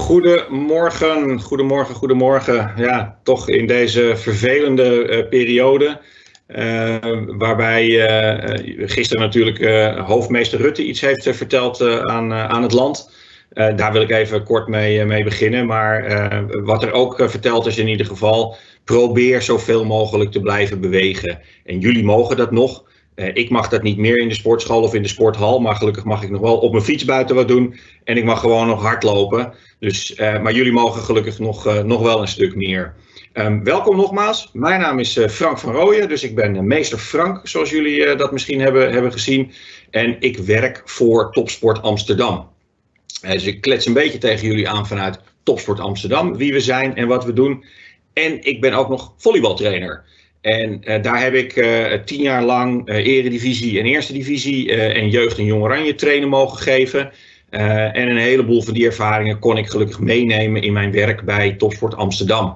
Goedemorgen, goedemorgen, goedemorgen. Ja, toch in deze vervelende periode. Waarbij gisteren natuurlijk hoofdmeester Rutte iets heeft verteld aan het land. Daar wil ik even kort mee beginnen. Maar wat er ook verteld is in ieder geval, probeer zoveel mogelijk te blijven bewegen. En jullie mogen dat nog. Ik mag dat niet meer in de sportschool of in de sporthal, maar gelukkig mag ik nog wel op mijn fiets buiten wat doen. En ik mag gewoon nog hardlopen. Dus, maar jullie mogen gelukkig nog wel een stuk meer. Welkom nogmaals. Mijn naam is Frank van Rooyen, dus ik ben meester Frank, zoals jullie dat misschien hebben gezien. En ik werk voor Topsport Amsterdam. Dus ik klets een beetje tegen jullie aan vanuit Topsport Amsterdam, wie we zijn en wat we doen. En ik ben ook nog volleybaltrainer. En daar heb ik 10 jaar lang eredivisie en eerste divisie en jeugd en jong oranje trainen mogen geven. En een heleboel van die ervaringen kon ik gelukkig meenemen in mijn werk bij Topsport Amsterdam.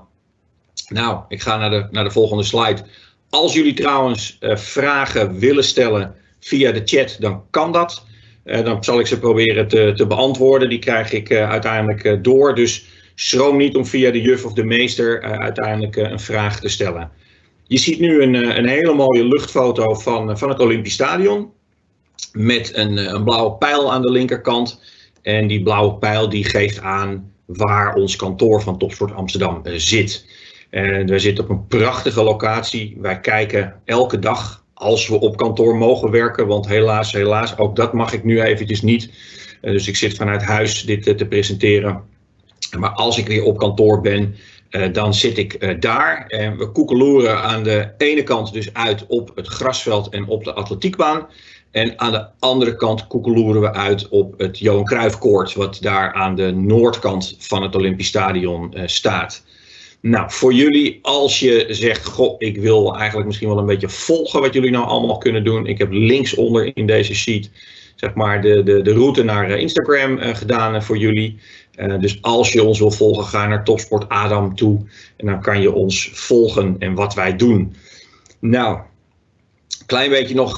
Nou, ik ga naar de volgende slide. Als jullie trouwens vragen willen stellen via de chat, dan kan dat. Dan zal ik ze proberen te beantwoorden. Die krijg ik uiteindelijk door. Dus schroom niet om via de juf of de meester uiteindelijk een vraag te stellen. Je ziet nu een hele mooie luchtfoto van het Olympisch Stadion. Met een blauwe pijl aan de linkerkant. En die blauwe pijl die geeft aan waar ons kantoor van Topsport Amsterdam zit. Wij zitten op een prachtige locatie. Wij kijken elke dag als we op kantoor mogen werken. Want helaas, ook dat mag ik nu eventjes niet. Dus ik zit vanuit huis dit te presenteren. Maar als ik weer op kantoor ben, dan zit ik daar. En we koekeloeren aan de ene kant dus uit op het grasveld en op de atletiekbaan. En aan de andere kant koekeloeren we uit op het Johan Cruijffkoord, wat daar aan de noordkant van het Olympisch Stadion staat. Nou, voor jullie, als je zegt, goh, ik wil eigenlijk misschien wel een beetje volgen wat jullie nou allemaal kunnen doen. Ik heb linksonder in deze sheet, zeg maar, de route naar Instagram gedaan voor jullie. Dus als je ons wil volgen, ga naar Topsport Adam toe. En dan kan je ons volgen en wat wij doen. Nou, klein beetje nog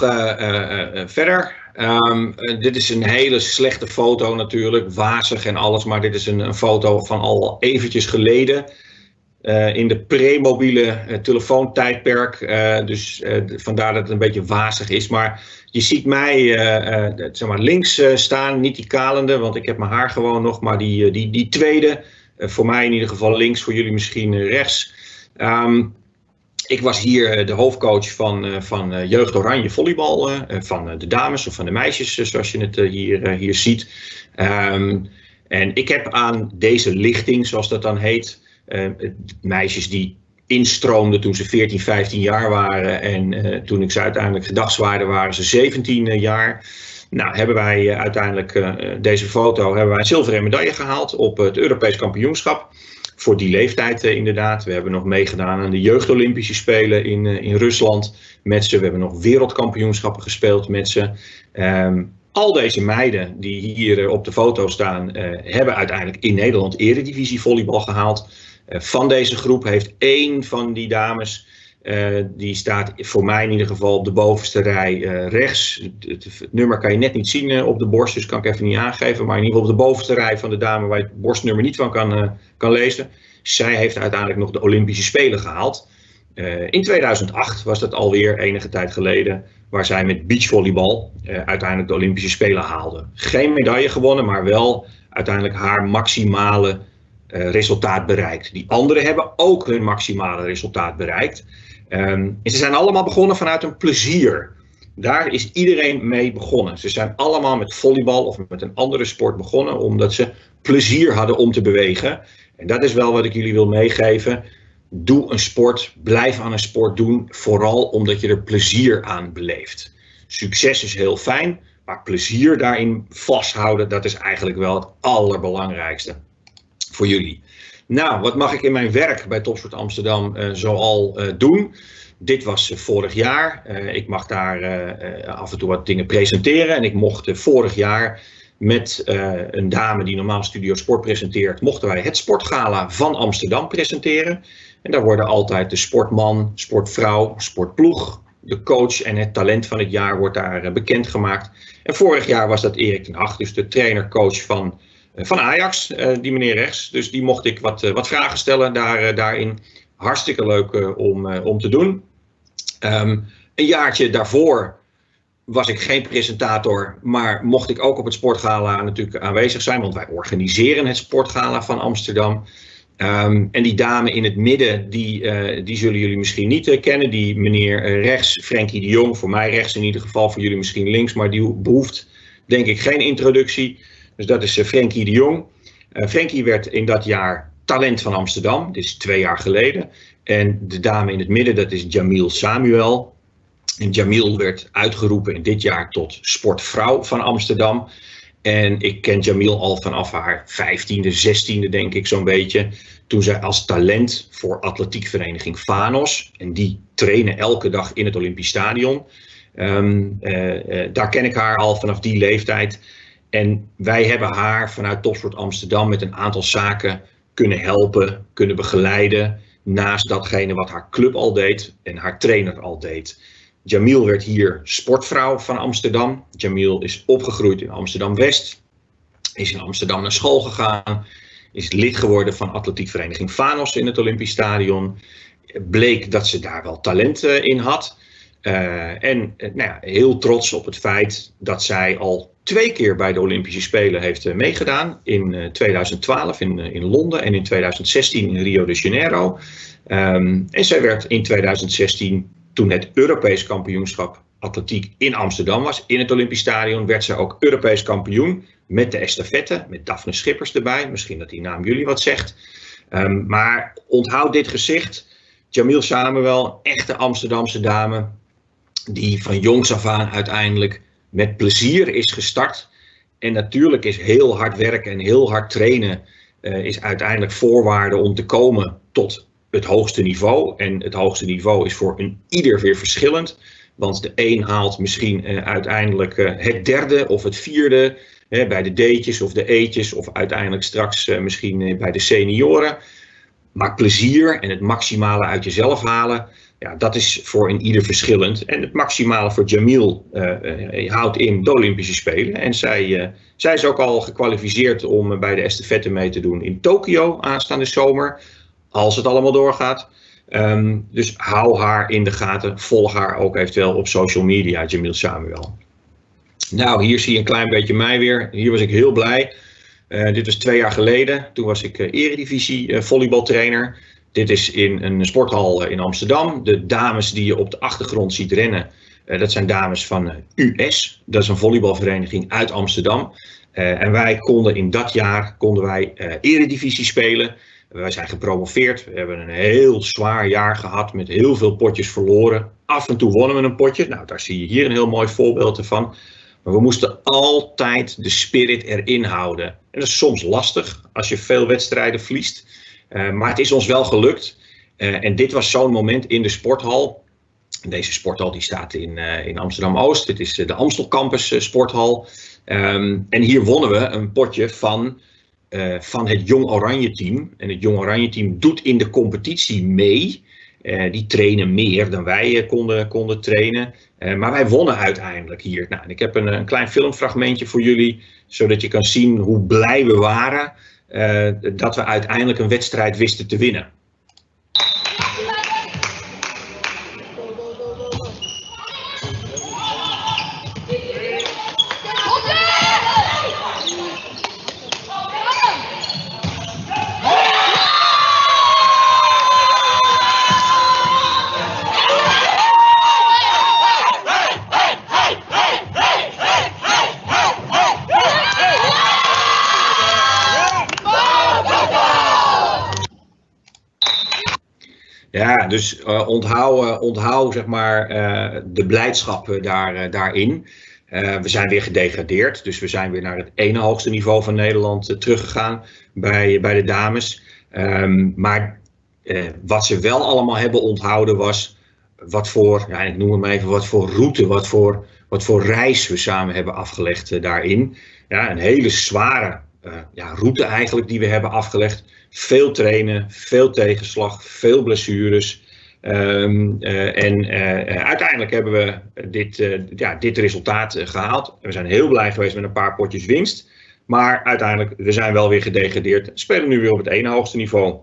verder. Dit is een hele slechte foto natuurlijk, wazig en alles. Maar dit is een foto van al eventjes geleden. In de pre-mobiele telefoontijdperk. Dus vandaar dat het een beetje wazig is. Maar je ziet mij zeg maar links staan, niet die kalende, want ik heb mijn haar gewoon nog. Maar die tweede, voor mij in ieder geval links, voor jullie misschien rechts. Ik was hier de hoofdcoach van Jeugd Oranje Volleybal. Van de dames of van de meisjes, zoals je het hier ziet. En ik heb aan deze lichting, zoals dat dan heet, meisjes die instroomden toen ze 14, 15 jaar waren. En toen ik ze uiteindelijk gedachtswaarde waren ze 17 jaar. Nou, hebben wij uiteindelijk deze foto, hebben wij een zilveren medaille gehaald op het Europees kampioenschap. Voor die leeftijd inderdaad. We hebben nog meegedaan aan de jeugdolympische spelen in Rusland met ze. We hebben nog wereldkampioenschappen gespeeld met ze. Al deze meiden die hier op de foto staan, hebben uiteindelijk in Nederland eredivisie volleybal gehaald. Van deze groep heeft één van die dames, die staat voor mij in ieder geval op de bovenste rij rechts. Het nummer kan je net niet zien op de borst, dus kan ik even niet aangeven. Maar in ieder geval op de bovenste rij van de dame waar je het borstnummer niet van kan lezen. Zij heeft uiteindelijk nog de Olympische Spelen gehaald. In 2008 was dat alweer enige tijd geleden, waar zij met beachvolleybal uiteindelijk de Olympische Spelen haalde. Geen medaille gewonnen, maar wel uiteindelijk haar maximale resultaat bereikt. Die anderen hebben ook hun maximale resultaat bereikt. En ze zijn allemaal begonnen vanuit een plezier. Daar is iedereen mee begonnen. Ze zijn allemaal met volleybal of met een andere sport begonnen omdat ze plezier hadden om te bewegen. En dat is wel wat ik jullie wil meegeven. Doe een sport, blijf aan een sport doen, vooral omdat je er plezier aan beleeft. Succes is heel fijn, maar plezier daarin vasthouden, dat is eigenlijk wel het allerbelangrijkste voor jullie. Nou, wat mag ik in mijn werk bij Topsport Amsterdam zoal doen? Dit was vorig jaar. Ik mag daar af en toe wat dingen presenteren. En ik mocht vorig jaar met een dame die normaal Studio Sport presenteert, mochten wij het Sportgala van Amsterdam presenteren. En daar worden altijd de sportman, sportvrouw, sportploeg, de coach en het talent van het jaar wordt daar bekendgemaakt. En vorig jaar was dat Erik ten Hag, dus de trainer-coach van van Ajax, die meneer rechts. Dus die mocht ik wat vragen stellen daarin. Hartstikke leuk om te doen. Een jaartje daarvoor was ik geen presentator, maar mocht ik ook op het Sportgala natuurlijk aanwezig zijn, want wij organiseren het Sportgala van Amsterdam. En die dame in het midden, die zullen jullie misschien niet kennen. Die meneer rechts, Frenkie de Jong, voor mij rechts in ieder geval, voor jullie misschien links, maar die behoeft denk ik geen introductie. Dus dat is Frenkie de Jong. Frenkie werd in dat jaar talent van Amsterdam, dit is 2 jaar geleden. En de dame in het midden, dat is Jamil Samuel. En Jamil werd uitgeroepen in dit jaar tot sportvrouw van Amsterdam. En ik ken Jamil al vanaf haar 15e, 16e denk ik zo'n beetje. Toen zij als talent voor atletiekvereniging Vanos. En die trainen elke dag in het Olympisch Stadion. Daar ken ik haar al vanaf die leeftijd. En wij hebben haar vanuit Topsport Amsterdam met een aantal zaken kunnen helpen, kunnen begeleiden. Naast datgene wat haar club al deed en haar trainer al deed. Jamil werd hier sportvrouw van Amsterdam. Jamil is opgegroeid in Amsterdam-West. Is in Amsterdam naar school gegaan. Is lid geworden van atletiekvereniging Vanos in het Olympisch Stadion. Bleek dat ze daar wel talent in had. Heel trots op het feit dat zij al 2 keer bij de Olympische Spelen heeft meegedaan. In 2012 in Londen en in 2016 in Rio de Janeiro. En zij werd in 2016, toen het Europees kampioenschap atletiek in Amsterdam was, in het Olympisch Stadion, werd zij ook Europees kampioen met de estafette, met Daphne Schippers erbij. Misschien dat die naam jullie wat zegt. Maar onthoud dit gezicht. Jamil Samuel, echte Amsterdamse dame, die van jongs af aan uiteindelijk met plezier is gestart. En natuurlijk is heel hard werken en heel hard trainen is uiteindelijk voorwaarde om te komen tot het hoogste niveau. En het hoogste niveau is voor een ieder weer verschillend. Want de een haalt misschien uiteindelijk het 3e of het 4e bij de D'tjes of de E'tjes. Of uiteindelijk straks misschien bij de senioren. Maar plezier en het maximale uit jezelf halen, ja, dat is voor een ieder verschillend. En het maximale voor Jamil houdt in de Olympische Spelen. En zij is ook al gekwalificeerd om bij de estafette mee te doen in Tokio aanstaande zomer. Als het allemaal doorgaat. Dus hou haar in de gaten. Volg haar ook eventueel op social media, Jamil Samuel. Nou, hier zie je een klein beetje mij weer. Hier was ik heel blij. Dit was 2 jaar geleden. Toen was ik eredivisie volleybaltrainer. Dit is in een sporthal in Amsterdam. De dames die je op de achtergrond ziet rennen, dat zijn dames van US. Dat is een volleybalvereniging uit Amsterdam. En wij konden in dat jaar eredivisie spelen. Wij zijn gepromoveerd. We hebben een heel zwaar jaar gehad met heel veel potjes verloren. Af en toe wonnen we een potje. Nou, daar zie je hier een heel mooi voorbeeld van. Maar we moesten altijd de spirit erin houden. En dat is soms lastig als je veel wedstrijden verliest. Maar het is ons wel gelukt. En dit was zo'n moment in de sporthal. Deze sporthal die staat in Amsterdam-Oost. Dit is de Amstel Campus sporthal. En hier wonnen we een potje van het Jong Oranje team. En het Jong Oranje team doet in de competitie mee. Die trainen meer dan wij konden trainen. Maar wij wonnen uiteindelijk hier. Nou, en ik heb een klein filmfragmentje voor jullie. Zodat je kan zien hoe blij we waren dat we uiteindelijk een wedstrijd wisten te winnen. Ja, dus onthoud zeg maar de blijdschap daarin. We zijn weer gedegradeerd, dus we zijn weer naar het ene hoogste niveau van Nederland teruggegaan bij de dames. Maar wat ze wel allemaal hebben onthouden was wat voor, ja, ik noem het maar even, wat voor route, wat voor reis we samen hebben afgelegd daarin. Ja, een hele zware route eigenlijk die we hebben afgelegd. Veel trainen, veel tegenslag, veel blessures. Uiteindelijk hebben we dit resultaat gehaald. We zijn heel blij geweest met een paar potjes winst. Maar uiteindelijk, we zijn wel weer gedegradeerd. Spelen nu weer op het ene hoogste niveau.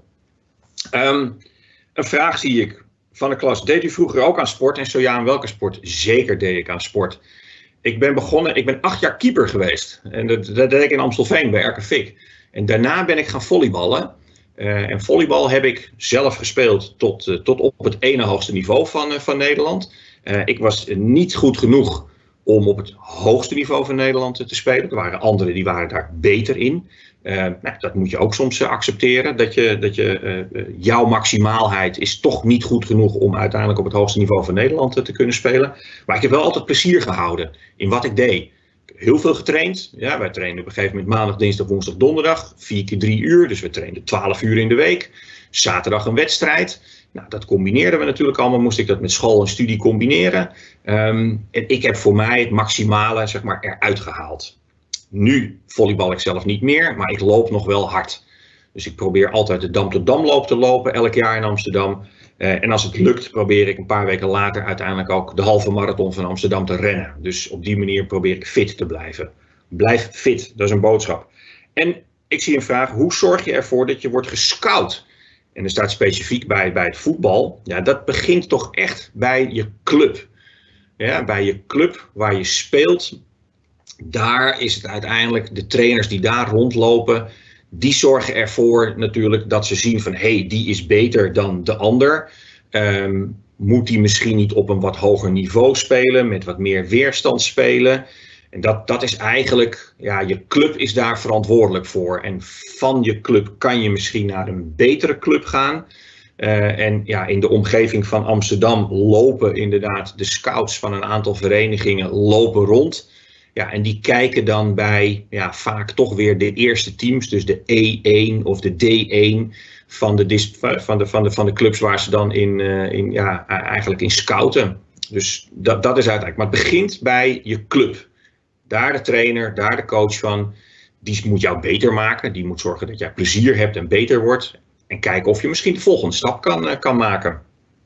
Een vraag zie ik van de klas. Deed u vroeger ook aan sport? En zo ja, aan welke sport? Zeker deed ik aan sport. Ik ben 8 jaar keeper geweest. En dat deed ik in Amstelveen bij RKV. En daarna ben ik gaan volleyballen. En volleybal heb ik zelf gespeeld tot op het ene hoogste niveau van Nederland. Ik was niet goed genoeg om op het hoogste niveau van Nederland te spelen. Er waren anderen die waren daar beter in. Dat moet je ook soms accepteren. Dat jouw maximaalheid is toch niet goed genoeg om uiteindelijk op het hoogste niveau van Nederland te kunnen spelen. Maar ik heb wel altijd plezier gehouden in wat ik deed. Heel veel getraind. Ja, wij trainden op een gegeven moment maandag, dinsdag, woensdag, donderdag. 4 keer 3 uur. Dus we trainden 12 uur in de week. Zaterdag een wedstrijd. Nou, dat combineerden we natuurlijk allemaal. Moest ik dat met school en studie combineren. En ik heb voor mij het maximale, zeg maar, eruit gehaald. Nu volleybal ik zelf niet meer, maar ik loop nog wel hard. Dus ik probeer altijd de Dam-tot-Damloop te lopen, elk jaar in Amsterdam. En als het lukt, probeer ik een paar weken later uiteindelijk ook de halve marathon van Amsterdam te rennen. Dus op die manier probeer ik fit te blijven. Blijf fit, dat is een boodschap. En ik zie een vraag, hoe zorg je ervoor dat je wordt gescout? En er staat specifiek bij het voetbal. Ja, dat begint toch echt bij je club. Ja, bij je club waar je speelt. Daar is het uiteindelijk de trainers die daar rondlopen. Die zorgen ervoor natuurlijk dat ze zien van hé, die is beter dan de ander. Moet die misschien niet op een wat hoger niveau spelen, met wat meer weerstand spelen. En dat is eigenlijk, ja, je club is daar verantwoordelijk voor. En van je club kan je misschien naar een betere club gaan. En ja, in de omgeving van Amsterdam lopen inderdaad de scouts van een aantal verenigingen lopen rond. Ja, en die kijken dan bij vaak toch weer de eerste teams, dus de E1 of de D1 van de clubs waar ze dan eigenlijk in scouten. Dus dat is uiteindelijk. Maar het begint bij je club. Daar de trainer, daar de coach van, die moet jou beter maken. Die moet zorgen dat jij plezier hebt en beter wordt. En kijken of je misschien de volgende stap kan maken.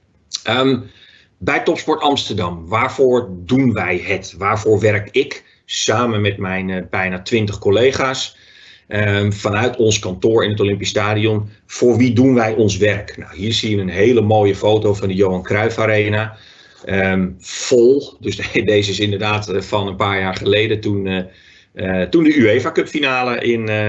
Bij Topsport Amsterdam, waarvoor doen wij het? Waarvoor werk ik samen met mijn bijna 20 collega's vanuit ons kantoor in het Olympisch Stadion? Voor wie doen wij ons werk? Nou, hier zie je een hele mooie foto van de Johan Cruijff Arena. Vol, dus deze is inderdaad van een paar jaar geleden toen de UEFA Cup finale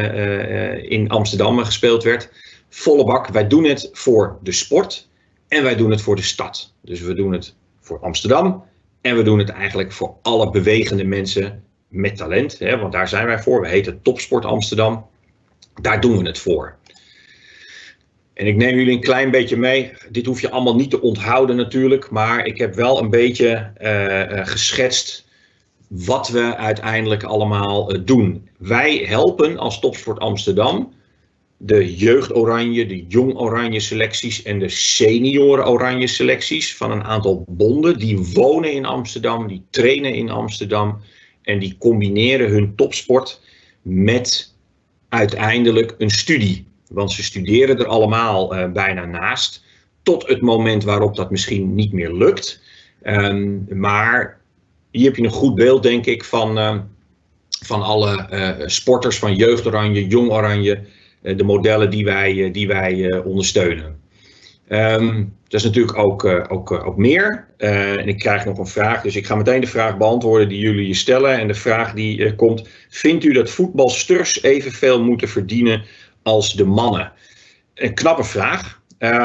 in Amsterdam gespeeld werd. Volle bak, wij doen het voor de sport en wij doen het voor de stad. Dus we doen het voor Amsterdam en we doen het eigenlijk voor alle bewegende mensen met talent. Hè, want daar zijn wij voor, we heten Topsport Amsterdam. Daar doen we het voor. En ik neem jullie een klein beetje mee. Dit hoef je allemaal niet te onthouden natuurlijk. Maar ik heb wel een beetje geschetst wat we uiteindelijk allemaal doen. Wij helpen als Topsport Amsterdam de jeugd oranje, de jong oranje selecties en de senioren oranje selecties van een aantal bonden. Die wonen in Amsterdam, die trainen in Amsterdam. En die combineren hun topsport met uiteindelijk een studie. Want ze studeren er allemaal bijna naast. Tot het moment waarop dat misschien niet meer lukt. Maar hier heb je een goed beeld, denk ik, van alle sporters van Jeugd Oranje, Jong Oranje. De modellen die wij ondersteunen. Dat is natuurlijk ook meer. En ik krijg nog een vraag, dus ik ga meteen de vraag beantwoorden die jullie je stellen. En de vraag die komt, vindt u dat voetbalsters evenveel moeten verdienen als de mannen? Een knappe vraag.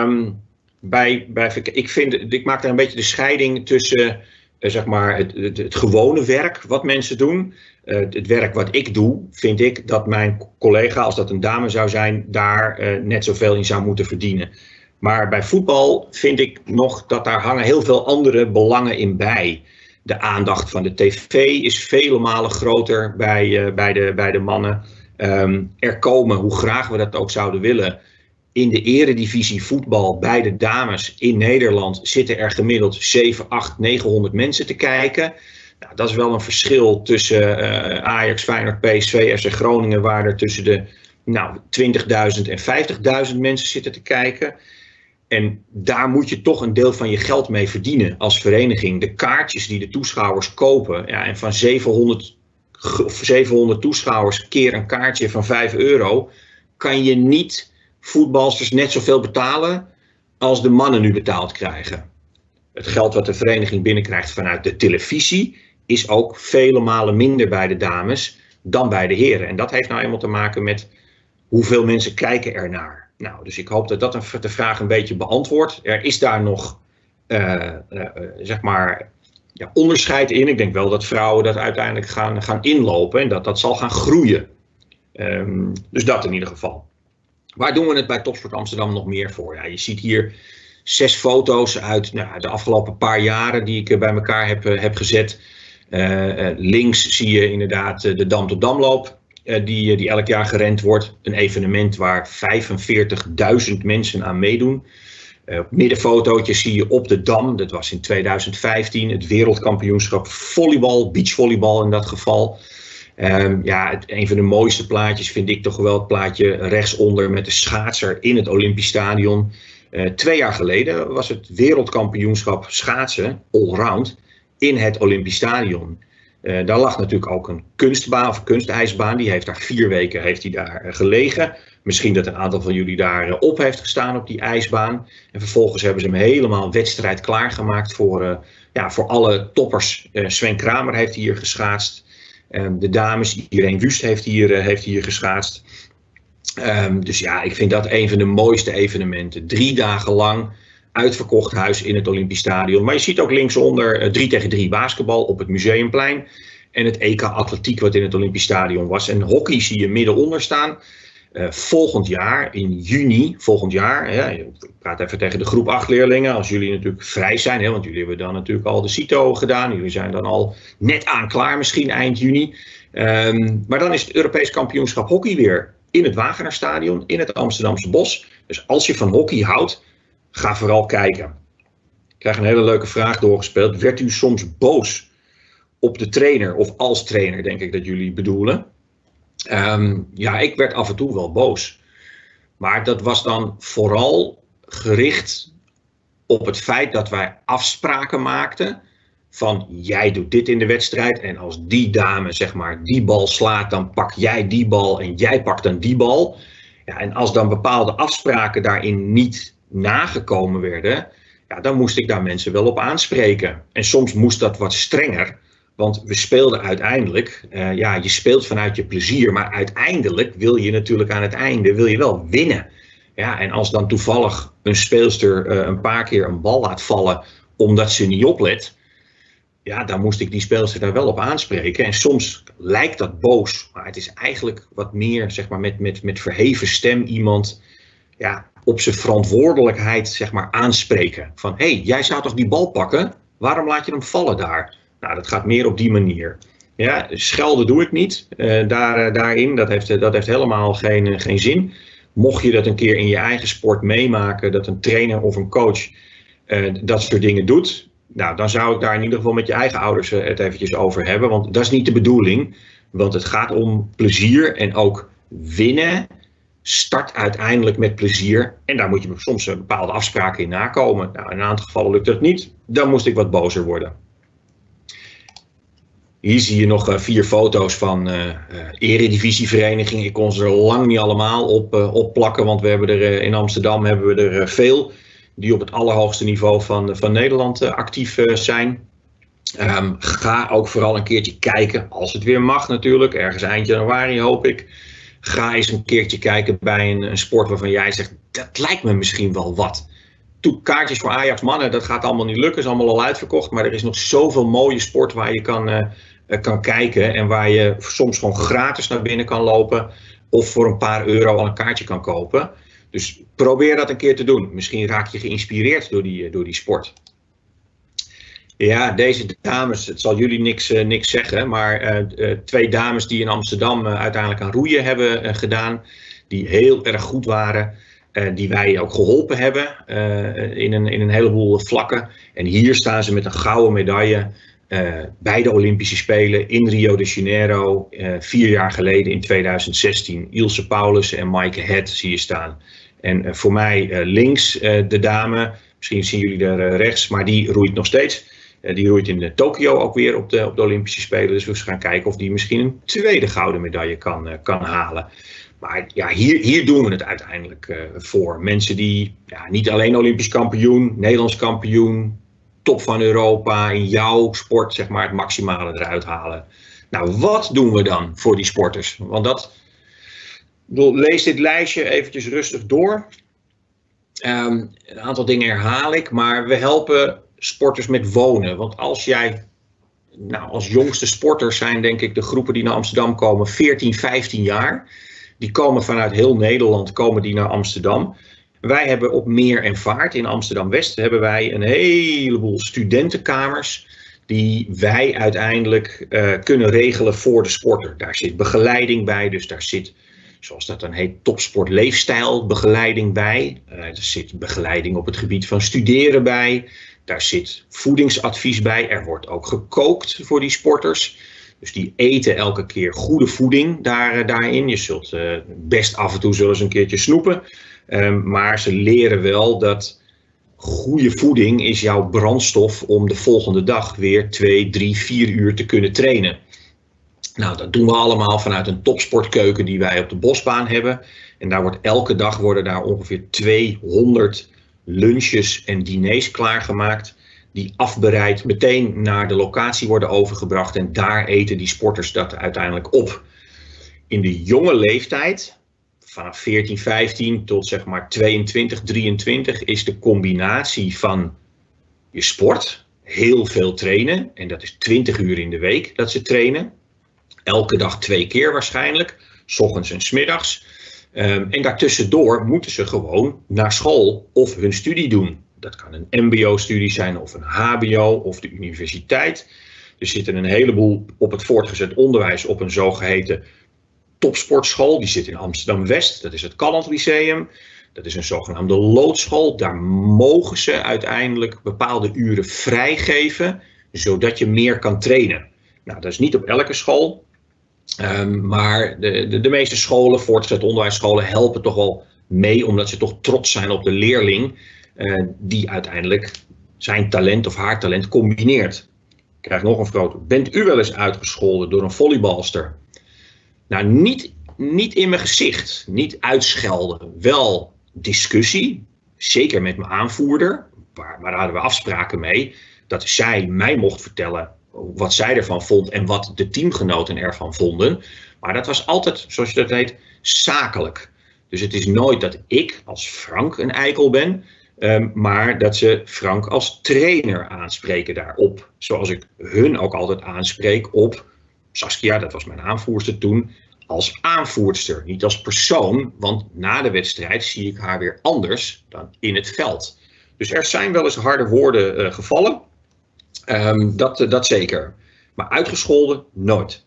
Ik maak daar een beetje de scheiding tussen zeg maar het gewone werk wat mensen doen. Het werk wat ik doe, vind ik dat mijn collega, als dat een dame zou zijn, daar net zoveel in zou moeten verdienen. Maar bij voetbal vind ik nog dat daar hangen heel veel andere belangen in bij. De aandacht van de tv is vele malen groter bij de mannen. Er komen, hoe graag we dat ook zouden willen, in de eredivisie voetbal bij de dames in Nederland zitten er gemiddeld 7, 8, 900 mensen te kijken. Nou, dat is wel een verschil tussen Ajax, Feyenoord, PSV, FC Groningen, waar er tussen de 20.000 en 50.000 mensen zitten te kijken. En daar moet je toch een deel van je geld mee verdienen als vereniging. De kaartjes die de toeschouwers kopen, en van 700 of 700 toeschouwers keer een kaartje van €5, kan je niet voetbalsters net zoveel betalen als de mannen nu betaald krijgen. Het geld wat de vereniging binnenkrijgt vanuit de televisie is ook vele malen minder bij de dames dan bij de heren. En dat heeft nou eenmaal te maken met hoeveel mensen kijken ernaar. Nou, dus ik hoop dat dat de vraag een beetje beantwoordt. Er is daar nog zeg maar onderscheid in. Ik denk wel dat vrouwen dat uiteindelijk gaan inlopen en dat zal gaan groeien. Dus dat in ieder geval. Waar doen we het bij Topsport Amsterdam nog meer voor? Ja, je ziet hier 6 foto's uit de afgelopen paar jaren die ik bij elkaar heb gezet. Links zie je inderdaad de Dam tot Damloop. Die elk jaar gerend wordt. Een evenement waar 45.000 mensen aan meedoen. Middenfotootje zie je op de Dam. Dat was in 2015 het wereldkampioenschap volleybal, beachvolleybal in dat geval. Een van de mooiste plaatjes vind ik toch wel het plaatje rechtsonder met de schaatser in het Olympisch Stadion. 2 jaar geleden was het wereldkampioenschap schaatsen, allround, in het Olympisch Stadion. Daar lag natuurlijk ook een kunstbaan of kunstijsbaan. Die heeft daar 4 weken gelegen. Misschien dat een aantal van jullie daar op heeft gestaan op die ijsbaan. En vervolgens hebben ze hem helemaal wedstrijd klaargemaakt voor alle toppers. Sven Kramer heeft hier geschaatst. De dames, Irene Wust heeft hier geschaatst. Dus ja, ik vind dat een van de mooiste evenementen. 3 dagen lang uitverkocht huis in het Olympisch Stadion. Maar je ziet ook linksonder 3-tegen-3 basketbal op het Museumplein. En het EK Atletiek wat in het Olympisch Stadion was. En hockey zie je middenonder staan. Volgend jaar, in juni volgend jaar. Ik praat even tegen de groep 8 leerlingen. Als jullie natuurlijk vrij zijn. Want jullie hebben dan natuurlijk al de CITO gedaan. Jullie zijn dan al net aan klaar misschien eind juni. Maar dan is het Europees kampioenschap hockey weer in het Wagenerstadion. In het Amsterdamse Bos. Dus als je van hockey houdt, ga vooral kijken. Ik krijg een hele leuke vraag doorgespeeld. Werd u soms boos op de trainer of als trainer, denk ik dat jullie bedoelen? Ik werd af en toe wel boos. Maar dat was dan vooral gericht op het feit dat wij afspraken maakten van jij doet dit in de wedstrijd en als die dame zeg maar die bal slaat, dan pak jij die bal en jij pakt dan die bal. Ja, en als dan bepaalde afspraken daarin niet nagekomen werden, dan moest ik daar mensen wel op aanspreken. En soms moest dat wat strenger, want we speelden uiteindelijk, je speelt vanuit je plezier, maar uiteindelijk wil je natuurlijk aan het einde wel winnen. Ja, en als dan toevallig een speelster een paar keer een bal laat vallen omdat ze niet oplet, dan moest ik die speelster daar wel op aanspreken. En soms lijkt dat boos, maar het is eigenlijk wat meer zeg maar, met verheven stem iemand op zijn verantwoordelijkheid zeg maar, aanspreken. Van hé, jij zou toch die bal pakken? Waarom laat je hem vallen daar? Nou, dat gaat meer op die manier. Ja, schelden doe ik niet daarin. Dat heeft helemaal geen zin. Mocht je dat een keer in je eigen sport meemaken, dat een trainer of een coach dat soort dingen doet, nou, dan zou ik daar in ieder geval met je eigen ouders het eventjes over hebben. Want dat is niet de bedoeling. Want het gaat om plezier en ook winnen start uiteindelijk met plezier. En daar moet je soms bepaalde afspraken in nakomen. Nou, in een aantal gevallen lukt dat niet. Dan moest ik wat bozer worden. Hier zie je nog 4 foto's van eredivisieverenigingen. Ik kon ze er lang niet allemaal op plakken, want we hebben er in Amsterdam hebben we er veel die op het allerhoogste niveau van Nederland actief zijn. Ga ook vooral een keertje kijken, als het weer mag natuurlijk, ergens eind januari hoop ik. Ga eens een keertje kijken bij een sport waarvan jij zegt, dat lijkt me misschien wel wat. Kaartjes voor Ajax mannen, dat gaat allemaal niet lukken, is allemaal al uitverkocht. Maar er is nog zoveel mooie sport waar je kan kijken en waar je soms gewoon gratis naar binnen kan lopen of voor een paar euro al een kaartje kan kopen. Dus probeer dat een keer te doen. Misschien raak je geïnspireerd door die sport. Ja, deze dames, het zal jullie niks zeggen, maar 2 dames die in Amsterdam uiteindelijk aan roeien hebben gedaan, die heel erg goed waren, die wij ook geholpen hebben in een heleboel vlakken. En hier staan ze met een gouden medaille bij de Olympische Spelen in Rio de Janeiro, 4 jaar geleden in 2016. Ilse Paulus en Maaike Het zie je staan. En voor mij links de dame, misschien zien jullie er rechts, maar die roeit nog steeds. Die roeit in Tokio ook weer op de Olympische Spelen. Dus we gaan kijken of die misschien een tweede gouden medaille kan halen. Maar ja, hier doen we het uiteindelijk voor. Mensen die niet alleen Olympisch kampioen, Nederlands kampioen, top van Europa, in jouw sport zeg maar het maximale eruit halen. Nou, wat doen we dan voor die sporters? Want lees dit lijstje eventjes rustig door. Een aantal dingen herhaal ik, maar we helpen sporters met wonen. Want als jij, als jongste sporters zijn denk ik de groepen die naar Amsterdam komen 14, 15 jaar. Die komen vanuit heel Nederland naar Amsterdam. Wij hebben op Meer en Vaart in Amsterdam-West hebben wij een heleboel studentenkamers die wij uiteindelijk kunnen regelen voor de sporter. Daar zit begeleiding bij, dus daar zit, zoals dat dan heet, topsportleefstijlbegeleiding bij. Er zit begeleiding op het gebied van studeren bij. Daar zit voedingsadvies bij. Er wordt ook gekookt voor die sporters. Dus die eten elke keer goede voeding daarin. Je zult best af en toe zullen ze een keertje snoepen. Maar ze leren wel dat goede voeding is jouw brandstof om de volgende dag weer 2, 3, 4 uur te kunnen trainen. Nou, dat doen we allemaal vanuit een topsportkeuken die wij op de Bosbaan hebben. En daar elke dag worden daar ongeveer 200 lunches en diners klaargemaakt. Die afbereid meteen naar de locatie worden overgebracht. En daar eten die sporters dat uiteindelijk op. In de jonge leeftijd, vanaf 14, 15 tot zeg maar 22, 23, is de combinatie van je sport, heel veel trainen. En dat is 20 uur in de week dat ze trainen. Elke dag 2 keer waarschijnlijk, 's ochtends en 's middags. En daartussendoor moeten ze gewoon naar school of hun studie doen. Dat kan een mbo-studie zijn of een hbo of de universiteit. Er zitten een heleboel op het voortgezet onderwijs op een zogeheten topsportschool. Die zit in Amsterdam-West, dat is het Calland Lyceum. Dat is een zogenaamde loodschool. Daar mogen ze uiteindelijk bepaalde uren vrijgeven, zodat je meer kan trainen. Nou, dat is niet op elke school. Maar de meeste scholen, voortgezet onderwijsscholen, helpen toch wel mee, omdat ze toch trots zijn op de leerling die uiteindelijk zijn talent of haar talent combineert. Ik krijg nog een vraag. Bent u wel eens uitgescholden door een volleybalster? Nou, niet in mijn gezicht. Niet uitschelden. Wel discussie. Zeker met mijn aanvoerder. Maar daar hadden we afspraken mee. Dat zij mij mocht vertellen wat zij ervan vond en wat de teamgenoten ervan vonden. Maar dat was altijd, zoals je dat heet, zakelijk. Dus het is nooit dat ik als Frank een eikel ben. Maar dat ze Frank als trainer aanspreken daarop. Zoals ik hun ook altijd aanspreek op Saskia, dat was mijn aanvoerster toen, als aanvoerster. Niet als persoon, want na de wedstrijd zie ik haar weer anders dan in het veld. Dus er zijn wel eens harde woorden gevallen. Dat zeker. Maar uitgescholden, nooit.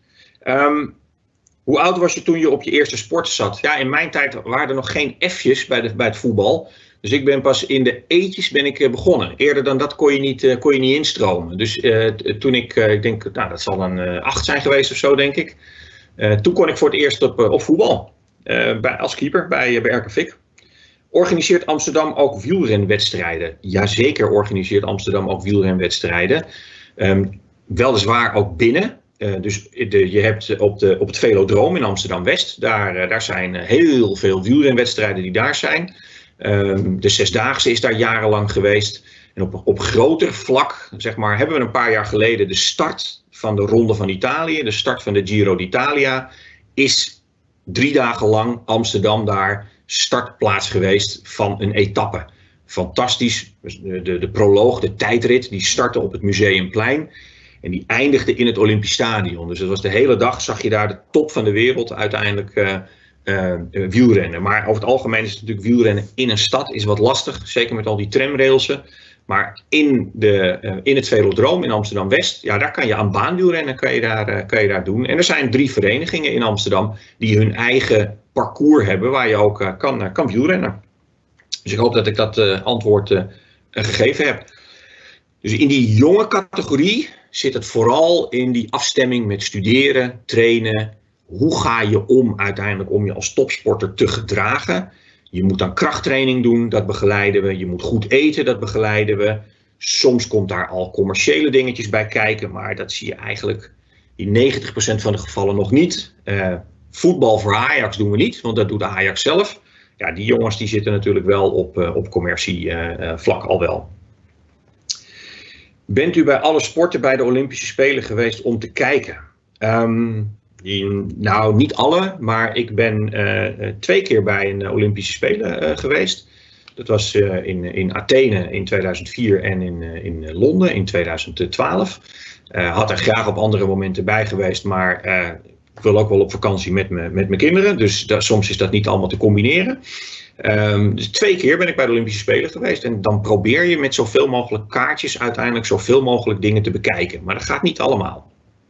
Hoe oud was je toen je op je eerste sport zat? Ja, in mijn tijd waren er nog geen F'jes bij het voetbal. Dus ik ben pas in de eetjes begonnen. Eerder dan dat kon je niet instromen. Dus toen ik denk, dat zal dan 8 zijn geweest of zo, denk ik. Toen kon ik voor het eerst op voetbal. Als keeper bij RKVik. Organiseert Amsterdam ook wielrenwedstrijden? Jazeker organiseert Amsterdam ook wielrenwedstrijden. Weliswaar ook binnen. Dus je hebt op het Velodroom in Amsterdam-West. Daar zijn heel veel wielrenwedstrijden die daar zijn. De Zesdaagse is daar jarenlang geweest. En op groter vlak, zeg maar, hebben we een paar jaar geleden de start van de Ronde van Italië. De start van de Giro d'Italia is 3 dagen lang Amsterdam daar startplaats geweest van een etappe. Fantastisch. De proloog, de tijdrit, die startte op het Museumplein. En die eindigde in het Olympisch Stadion. Dus dat was de hele dag, zag je daar de top van de wereld uiteindelijk wielrennen. Maar over het algemeen is het natuurlijk wielrennen in een stad is wat lastig. Zeker met al die tramrailsen. Maar in het Velodroom in Amsterdam-West, ja, daar kan je aan baanwielrennen kan je daar doen. En er zijn 3 verenigingen in Amsterdam die hun eigen parcours hebben waar je ook kan wielrennen. Dus ik hoop dat ik dat antwoord gegeven heb. Dus in die jonge categorie zit het vooral in die afstemming met studeren, trainen. Hoe ga je om uiteindelijk om je als topsporter te gedragen? Je moet dan krachttraining doen, dat begeleiden we. Je moet goed eten, dat begeleiden we. Soms komt daar al commerciële dingetjes bij kijken, maar dat zie je eigenlijk in 90% van de gevallen nog niet. Voetbal voor Ajax doen we niet, want dat doet Ajax zelf. Ja, die jongens die zitten natuurlijk wel op commercievlak al wel. Bent u bij alle sporten bij de Olympische Spelen geweest om te kijken? Nou, niet alle, maar ik ben 2 keer bij een Olympische Spelen geweest. Dat was in Athene in 2004 en in Londen in 2012. Had er graag op andere momenten bij geweest, maar ik wil ook wel op vakantie met mijn kinderen. Dus soms is dat niet allemaal te combineren. Dus 2 keer ben ik bij de Olympische Spelen geweest. En dan probeer je met zoveel mogelijk kaartjes uiteindelijk zoveel mogelijk dingen te bekijken. Maar dat gaat niet allemaal.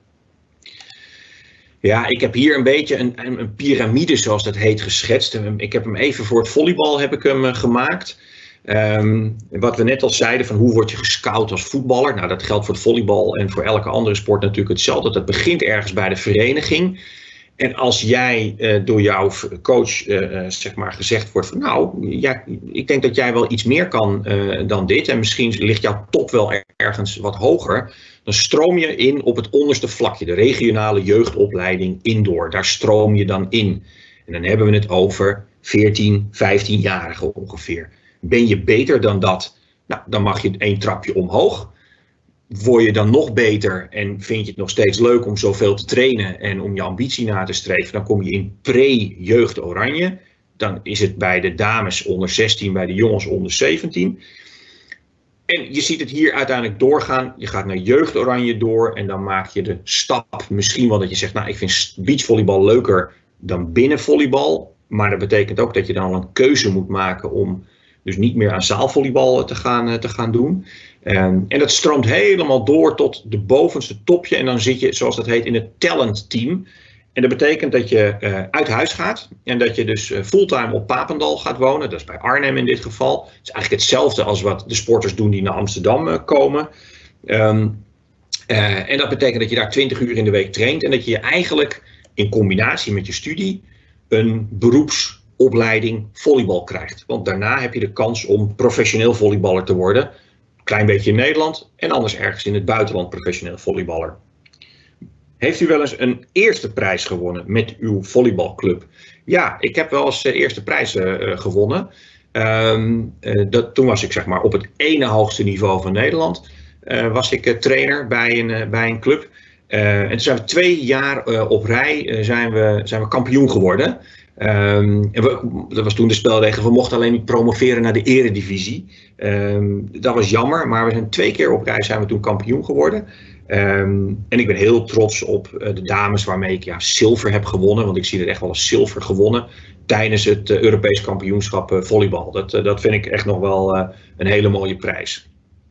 Ja, ik heb hier een beetje een piramide, zoals dat heet, geschetst. Ik heb hem even voor het volleybal gemaakt. Wat we net al zeiden, van hoe word je gescout als voetballer? Nou, dat geldt voor het volleybal en voor elke andere sport natuurlijk hetzelfde. Dat begint ergens bij de vereniging. En als jij door jouw coach zeg maar gezegd wordt van nou, ja, ik denk dat jij wel iets meer kan dan dit. En misschien ligt jouw top wel ergens wat hoger. Dan stroom je in op het onderste vlakje, de regionale jeugdopleiding indoor. Daar stroom je dan in. En dan hebben we het over 14, 15-jarigen ongeveer. Ben je beter dan dat? Nou, dan mag je 1 trapje omhoog. Word je dan nog beter en vind je het nog steeds leuk om zoveel te trainen en om je ambitie na te streven, dan kom je in pre-jeugd oranje. Dan is het bij de dames onder 16, bij de jongens onder 17. En je ziet het hier uiteindelijk doorgaan. Je gaat naar jeugd oranje door en dan maak je de stap. Misschien wel dat je zegt, nou, ik vind beachvolleybal leuker dan binnenvolleybal. Maar dat betekent ook dat je dan al een keuze moet maken om dus niet meer aan zaalvolleybal te gaan doen. En dat stroomt helemaal door tot de bovenste topje. En dan zit je, zoals dat heet, in het talent team. En dat betekent dat je uit huis gaat. En dat je dus fulltime op Papendal gaat wonen. Dat is bij Arnhem in dit geval. Het is eigenlijk hetzelfde als wat de sporters doen die naar Amsterdam komen. En dat betekent dat je daar 20 uur in de week traint. En dat je eigenlijk in combinatie met je studie een beroepsopleiding volleybal krijgt. Want daarna heb je de kans om professioneel volleyballer te worden. Klein beetje in Nederland en anders ergens in het buitenland professioneel volleyballer. Heeft u wel eens een eerste prijs gewonnen met uw volleybalclub? Ja, ik heb wel eens eerste prijzen gewonnen. Toen was ik zeg maar op het ene hoogste niveau van Nederland. Was ik trainer bij een club. En toen zijn we 2 jaar op rij zijn we kampioen geworden. Dat was toen de spelregel, we mochten alleen niet promoveren naar de eredivisie. Dat was jammer, maar we zijn 2 keer op rij zijn we toen kampioen geworden. En ik ben heel trots op de dames waarmee ik zilver heb gewonnen. Want ik zie het echt wel als zilver gewonnen tijdens het Europees kampioenschap volleybal. Dat vind ik echt nog wel een hele mooie prijs.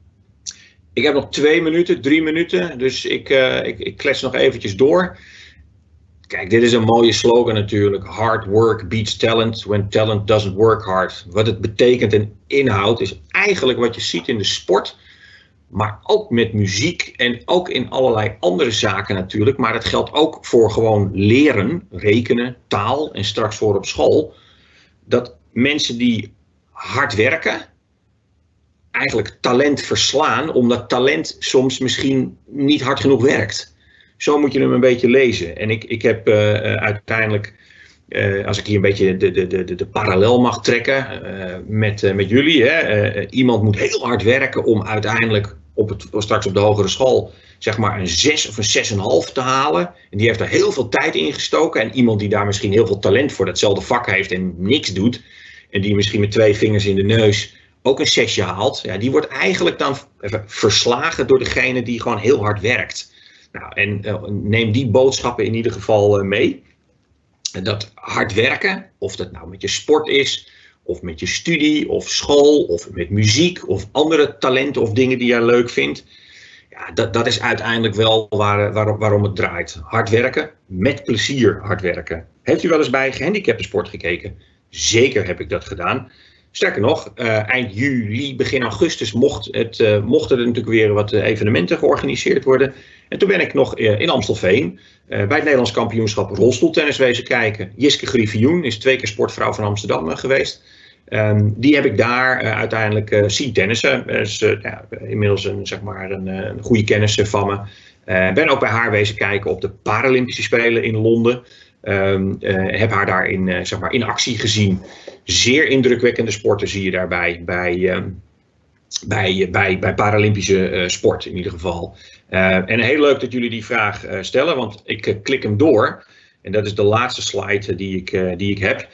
Ik heb nog 2 minuten, 3 minuten, dus ik klets nog eventjes door. Kijk, dit is een mooie slogan natuurlijk. Hard work beats talent when talent doesn't work hard. Wat het betekent en inhoudt is eigenlijk wat je ziet in de sport. Maar ook met muziek en ook in allerlei andere zaken natuurlijk. Maar dat geldt ook voor gewoon leren, rekenen, taal en straks voor op school. Dat mensen die hard werken eigenlijk talent verslaan. Omdat talent soms misschien niet hard genoeg werkt. Zo moet je hem een beetje lezen. En ik heb uiteindelijk, als ik hier een beetje de parallel mag trekken met jullie. Iemand moet heel hard werken om uiteindelijk straks op de hogere school zeg maar een 6 of een 6,5 te halen. En die heeft er heel veel tijd in gestoken. En iemand die daar misschien heel veel talent voor datzelfde vak heeft en niks doet. En die misschien met 2 vingers in de neus ook een 6 haalt. Ja, die wordt eigenlijk dan verslagen door degene die gewoon heel hard werkt. Nou, en neem die boodschappen in ieder geval mee. Dat hard werken, of dat nou met je sport is, of met je studie, of school, of met muziek, of andere talenten of dingen die je leuk vindt. Ja, dat is uiteindelijk wel waarom het draait. Hard werken, met plezier hard werken. Heeft u wel eens bij gehandicaptensport gekeken? Zeker heb ik dat gedaan. Sterker nog, eind juli, begin augustus mochten er natuurlijk weer wat evenementen georganiseerd worden. En toen ben ik nog in Amstelveen bij het Nederlands kampioenschap rolstoeltennis wezen kijken. Jiske Griffioen is 2 keer sportvrouw van Amsterdam geweest. Die heb ik daar uiteindelijk zien tennissen. Dus inmiddels een goede kennis van me. Ben ook bij haar wezen kijken op de Paralympische Spelen in Londen. Heb haar daar in actie gezien. Zeer indrukwekkende sporten zie je daarbij bij Paralympische sport in ieder geval. En heel leuk dat jullie die vraag stellen, want ik klik hem door. En dat is de laatste slide die ik heb.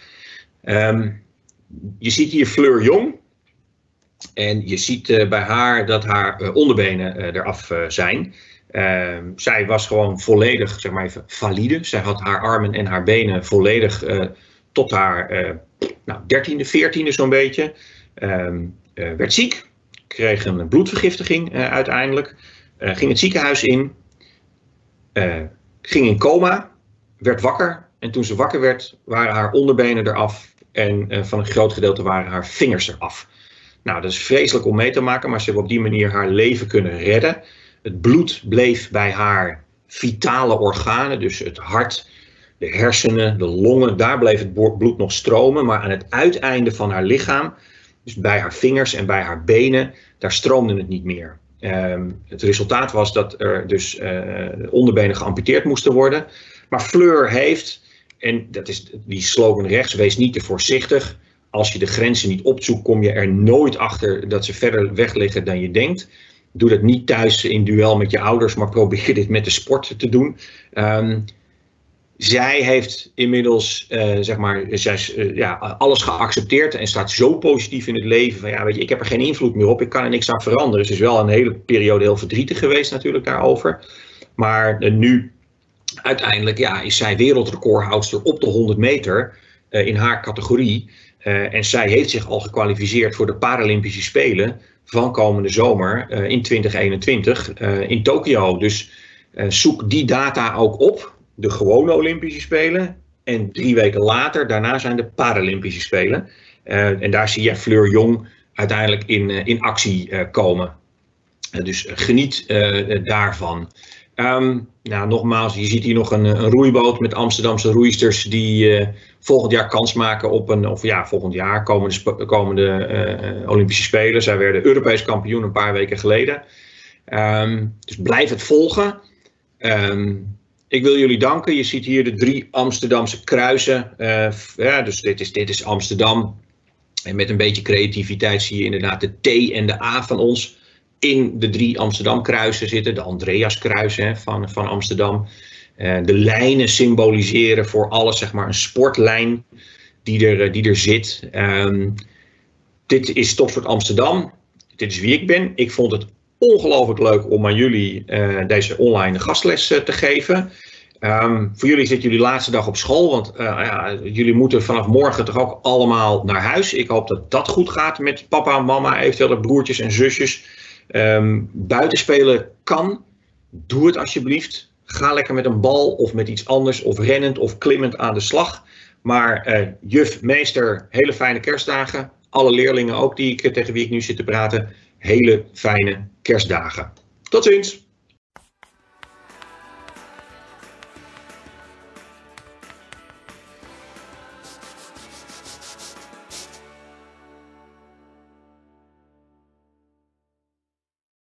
Je ziet hier Fleur Jong. En je ziet bij haar dat haar onderbenen eraf zijn. Zij was gewoon volledig, zeg maar even, valide. Zij had haar armen en haar benen volledig tot haar 13e, 14e zo'n beetje. Werd ziek, kreeg een bloedvergiftiging uiteindelijk. Ging het ziekenhuis in. Ging in coma, werd wakker. En toen ze wakker werd, waren haar onderbenen eraf. En van een groot gedeelte waren haar vingers eraf. Nou, dat is vreselijk om mee te maken, maar ze hebben op die manier haar leven kunnen redden. Het bloed bleef bij haar vitale organen, dus het hart, de hersenen, de longen, daar bleef het bloed nog stromen. Maar aan het uiteinde van haar lichaam, dus bij haar vingers en bij haar benen, daar stroomde het niet meer. Het resultaat was dat er dus onderbenen geamputeerd moesten worden. Maar Fleur heeft, en dat is die slogan rechts, wees niet te voorzichtig. Als je de grenzen niet opzoekt, kom je er nooit achter dat ze verder weg liggen dan je denkt. Doe dat niet thuis in duel met je ouders, maar probeer dit met de sport te doen. Zij heeft inmiddels alles geaccepteerd en staat zo positief in het leven. Van, weet je, ik heb er geen invloed meer op, ik kan er niks aan veranderen. Ze is wel een hele periode heel verdrietig geweest natuurlijk daarover. Maar nu uiteindelijk is zij wereldrecordhoudster op de 100 meter in haar categorie. En zij heeft zich al gekwalificeerd voor de Paralympische Spelen van komende zomer in 2021 in Tokio. Dus zoek die data ook op. De gewone Olympische Spelen. En 3 weken later, daarna zijn de Paralympische Spelen. En daar zie je Fleur Jong uiteindelijk in actie komen. Dus geniet daarvan. Nogmaals, je ziet hier nog een roeiboot met Amsterdamse roeisters die volgend jaar kans maken op volgend jaar komende Olympische Spelen. Zij werden Europees kampioen een paar weken geleden. Dus blijf het volgen. Ik wil jullie danken. Je ziet hier de 3 Amsterdamse kruisen. Dus dit is Amsterdam. En met een beetje creativiteit zie je inderdaad de T en de A van ons in de 3 Amsterdam kruisen zitten. De Andreas kruisen van Amsterdam. De lijnen symboliseren voor alles, zeg maar een sportlijn die er zit. Dit is Topsport Amsterdam. Dit is wie ik ben. Ik vond het ongelooflijk leuk om aan jullie deze online gastles te geven. Voor jullie zit jullie laatste dag op school, want jullie moeten vanaf morgen toch ook allemaal naar huis. Ik hoop dat dat goed gaat met papa en mama, eventueel broertjes en zusjes. Buitenspelen kan. Doe het alsjeblieft. Ga lekker met een bal of met iets anders of rennend of klimmend aan de slag. Maar juf, meester, hele fijne kerstdagen. Alle leerlingen ook tegen wie ik nu zit te praten. Hele fijne kerstdagen. Tot ziens!